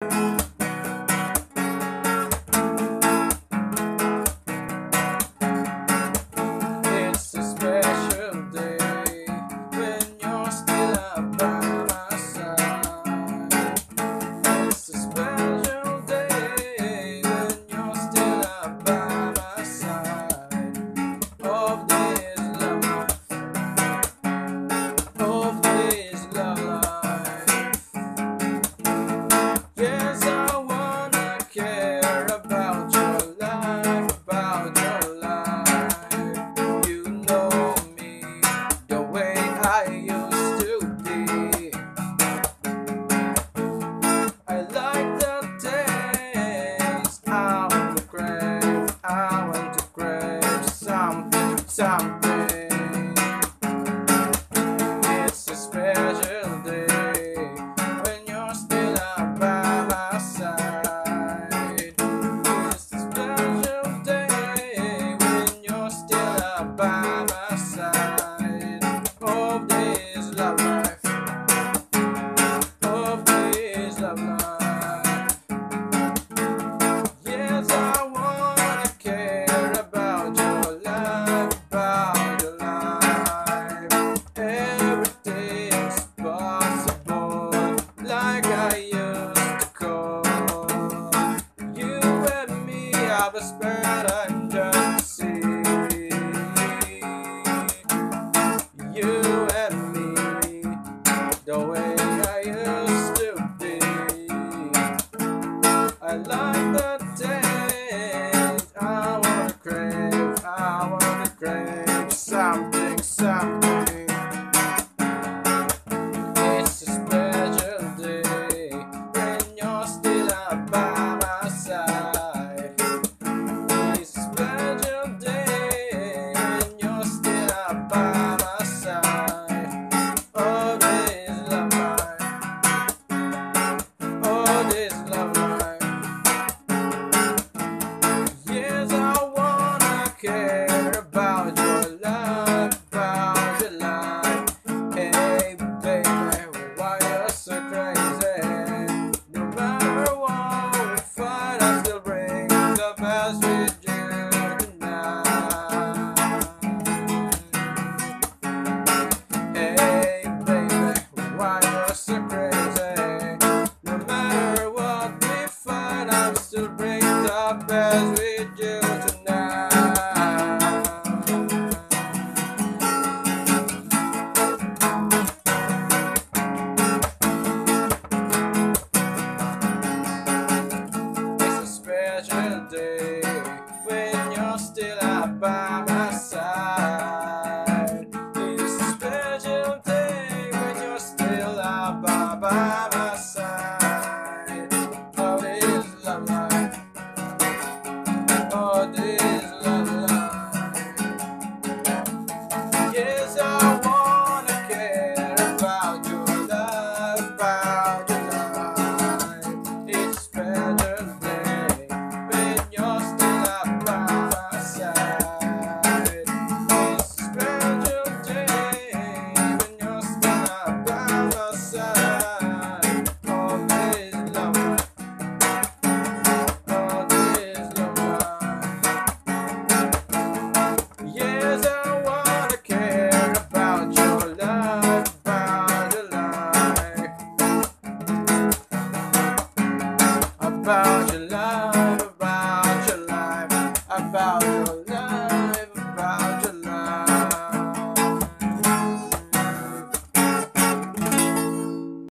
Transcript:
It's a special day when you're still up by my side. It's a special day when you're still up by my side. Of this love life, of this love life. Yes, I wanna care about your life, about your life. You know me the way I used to be. I like the taste. I want to crave something, something. It's a special day when you're still up by my side. It's a special day when you're still up by my side. Of this love life, of this love life. Yes, I wanna care about your life, about your life. Everything's possible, like I used to call. You and me have a spirit and just see. You and me, the way I used to be. I like the taste. I wanna crave something, something. It's a special day when you're still up by my side. It's a special day when you're still up by my side. Oh, this love life, oh, this love life. Yes, I wanna care about your life, about your life. Hey, baby, why you're so crazy? No matter what we fight, I still bring the best with you tonight. Hey, baby, why you're so crazy? No matter what we fight, I'm still bring the best with you tonight. It's a special day when you're still up by my side. It's a special day when you're still up by my side. Oh, this love life, oh, this love life. Yes, I wanna care about your life, about your life. It's a special day when you're still up by my side. It's a special day when you're still up by my side. Oh, this love life, oh, this love life. Yes, I wanna care about your life, about your life, about your